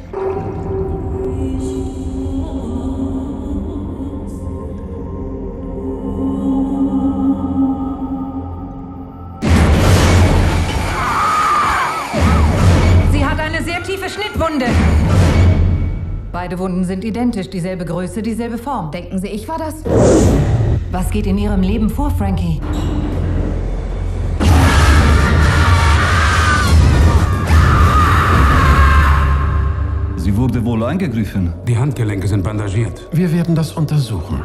Sie hat eine sehr tiefe Schnittwunde. Beide Wunden sind identisch, dieselbe Größe, dieselbe Form. Denken Sie, ich war das? Was geht in Ihrem Leben vor, Frankie? Sie wurde wohl eingegriffen. Die Handgelenke sind bandagiert. Wir werden das untersuchen.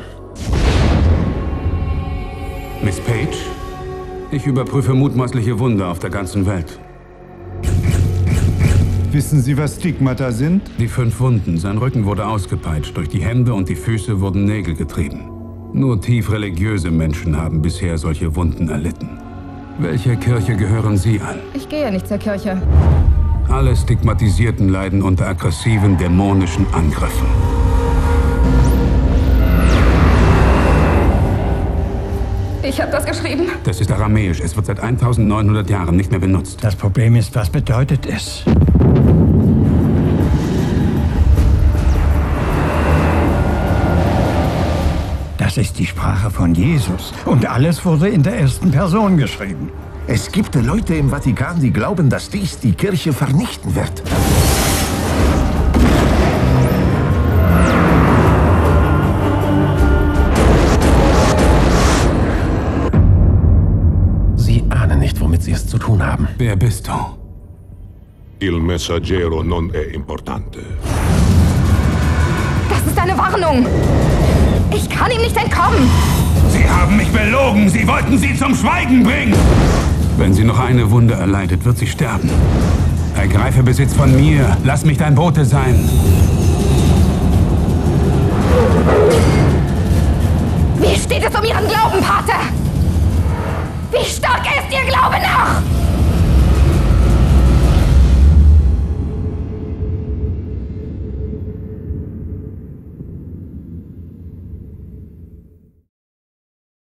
Miss Page? Ich überprüfe mutmaßliche Wunde auf der ganzen Welt. Wissen Sie, was Stigmata sind? Die 5 Wunden. Sein Rücken wurde ausgepeitscht. Durch die Hände und die Füße wurden Nägel getrieben. Nur tief religiöse Menschen haben bisher solche Wunden erlitten. Welcher Kirche gehören Sie an? Ich gehe nicht zur Kirche. Alle Stigmatisierten leiden unter aggressiven, dämonischen Angriffen. Ich habe das geschrieben. Das ist aramäisch. Es wird seit 1900 Jahren nicht mehr benutzt. Das Problem ist, was bedeutet es? Das ist die Sprache von Jesus. Und alles wurde in der ersten Person geschrieben. Es gibt Leute im Vatikan, die glauben, dass dies die Kirche vernichten wird. Sie ahnen nicht, womit Sie es zu tun haben. Wer bist du? Il messaggero non è importante. Das ist eine Warnung. Ich kann ihm nicht entkommen. Sie haben mich belogen! Sie wollten sie zum Schweigen bringen! Wenn sie noch eine Wunde erleidet, wird sie sterben. Ergreife Besitz von mir. Lass mich dein Bote sein. Wie steht es um Ihren Glauben, Pater? Wie stark ist Ihr Glaube noch?